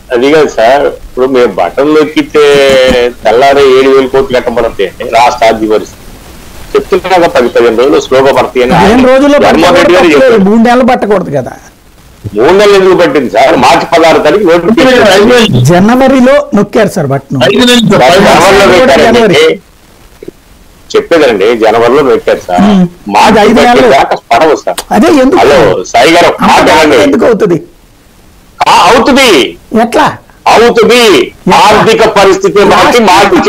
అది కాదు సార్, ఇప్పుడు మేము బటన్ నొక్కితే తెల్లారి 7,000 కోట్లు కట్టబడతాయి రాష్ట్ర ఆర్థిక పరిస్థితి చెప్తున్నాగా. 10-15 రోజులు స్లోగా పడతాయి అని 3 నెలలు పట్టకూడదు కదా. 3 నెలలు ఎందుకు పట్టింది సార్? మార్చి 16 తారీఖు నోటిఫికేషన్ జనవరిలో నొక్కారు సార్ బట్టను. చెప్పేదండి జనవరిలో పెట్టారు సార్. మార్చి 5 నెలలు దాకా పడవు సార్. అదే ఎందుకు? హలో సాయి గారు ఎందుకు అవుతుంది? అవుతుంది ఎట్లా అవుతుంది? ఆర్థిక పరిస్థితి మార్చి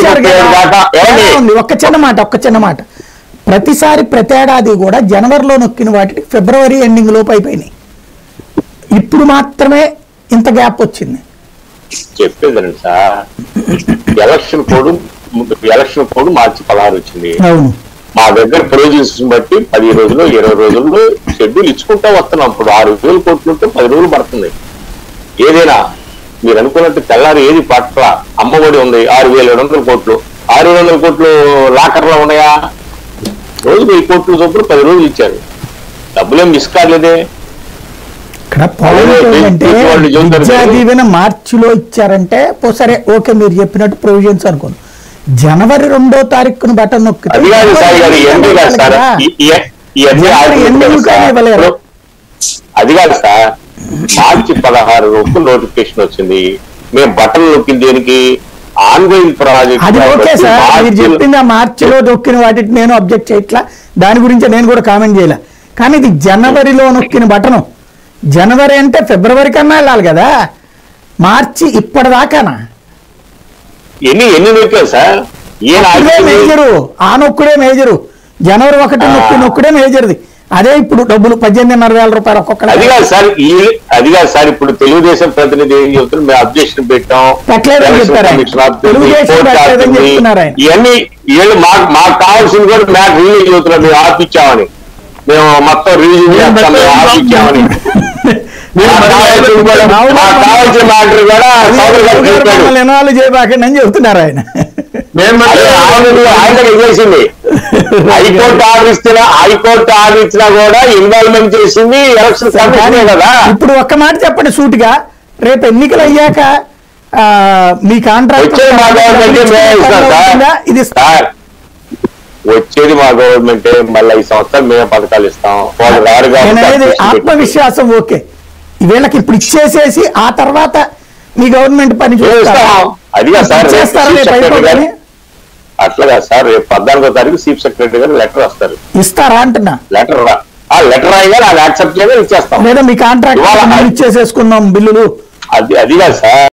ఒక్క చిన్న మాట ప్రతిసారి ప్రతేడాది కూడా జనవరిలో నొక్కిన వాటికి ఫిబ్రవరి ఎండింగ్ లోపు అయిపోయినాయి. ఇప్పుడు మాత్రమే ఇంత గ్యాప్ వచ్చింది. చెప్పేదండి సార్, ఎలక్షన్ కోడ్ మార్చి 16 వచ్చింది. అవును, మా దగ్గర ప్రొవిజన్స్ బట్టి 10 రోజులు 20 రోజుల్లో షెడ్యూల్ ఇచ్చుకుంటా వస్తున్నాం. ఇప్పుడు 6,000 కోట్లు ఉంటే 10 రోజులు పడుతుంది. ఏదైనా మీరు అనుకున్నట్టు తెల్లారి ఏది పట్ల అమ్మఒడి ఉంది 6,700 కోట్లు. 6,700 కోట్లు లాకర్లో ఉన్నాయా? రోజుకు 1000 కోట్లు చొప్పున 10 రోజులు ఇచ్చారు. డబ్బులేం మిస్ కాలేదే. విద్యా దీవెన మార్చిలో ఇచ్చారంటే సరే ఓకే, మీరు చెప్పినట్టు ప్రొవిజన్స్ అనుకోండి. జనవరి 2వ తారీఖున బటన్ నొక్కితే అది కాదు సార్, మార్చి 16 రోజు నోటిఫికేషన్ వచ్చింది. మేము బటన్ నొక్కింది దేనికి? Ongoing project. అది ఓకే సార్, మీరు చెప్పింది మార్చిలో నొక్కిన వాటికి నేను అబ్జెక్ట్ చేయట్లా, దాని గురించి నేను కూడా కామెంట్ చేయలే. కానీ ఇది జనవరిలో నొక్కిన బటను. జనవరి అంటే ఫిబ్రవరి కన్నా వెళ్ళాలి కదా, మార్చి ఇప్పటిదాకానా? ఎన్ని నొక్కారు సార్? మేజరు ఆ నొక్కుడే మేజరు. జనవరి 1 నొక్కుడే మేజర్ది. అదే ఇప్పుడు డబ్బులు 18,500 రూపాయలు ఒక్కొక్కరు. అది కాదు సార్, ఇప్పుడు తెలుగుదేశం ప్రతినిధి ఏం చెప్తున్నారు? మేము అబ్జెక్షన్ పెట్టాం, ఇవన్నీ వీళ్ళు మాకు కావాల్సింది కూడా మ్యాట్ రిలీజ్ అవుతున్నారు. మేము ఆపిచ్చామని, మేము మొత్తం రిలీజ్ చేస్తాం, మేము ఆపిచ్చామని. కావాల్సిన మ్యాటర్ కూడా ఇన్వాల్వ్ చేయబాకండి అని చెబుతున్నారు ఆయన. ఆయన చేసింది హైకోర్టు ఆర్డర్ ఇచ్చినా కూడా ఇన్వాల్వ్మెంట్ చేసింది ఎలక్షన్ కమిషనే కదా. ఇప్పుడు ఒక్క మాట చెప్పండి సూటిగా, రేపు ఎన్నికలు అయ్యాక మీ కాంట్రాక్ట్ ఇది సార్ వచ్చేది మా గవర్నమెంటే. మళ్ళీ ఈ సంవత్సరం మేము పథకాలు ఇస్తాం. ఆత్మవిశ్వాసం ఓకే, వీళ్ళకి ఇప్పుడు ఇచ్చేసేసి ఆ తర్వాత మీ గవర్నమెంట్ పని చేస్తాం. అదిగా సార్ అట్లాగా సార్, రేపు 14వ తారీఖు చీఫ్ సెక్రటరీ గారు లెటర్ వస్తారు. ఇస్తారా అంటున్నా? లెటర్ రాయిగా అది యాక్సెప్ట్ చేయగా ఇచ్చేస్తాం. లేదా మీ కాంట్రాక్ట్ ఇచ్చేసేసుకున్నాం బిల్లులు. అదిగా సార్.